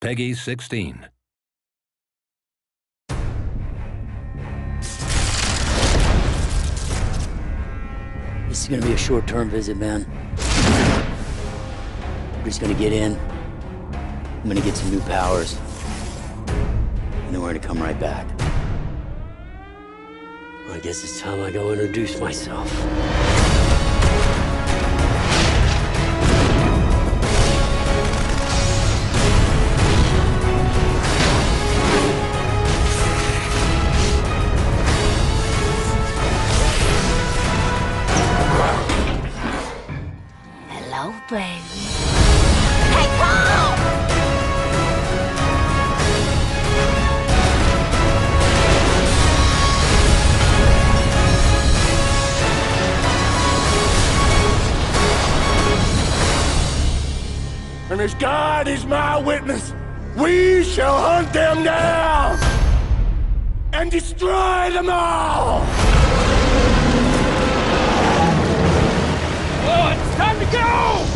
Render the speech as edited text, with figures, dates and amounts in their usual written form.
Peggy 16. This is gonna be a short-term visit, man. We're just gonna get in. I'm gonna get some new powers. And then we're gonna come right back. Well, I guess it's time I go introduce myself. Hello, baby. Hey, Paul! And as God is my witness, we shall hunt them down and destroy them all! Oh, it's time to go!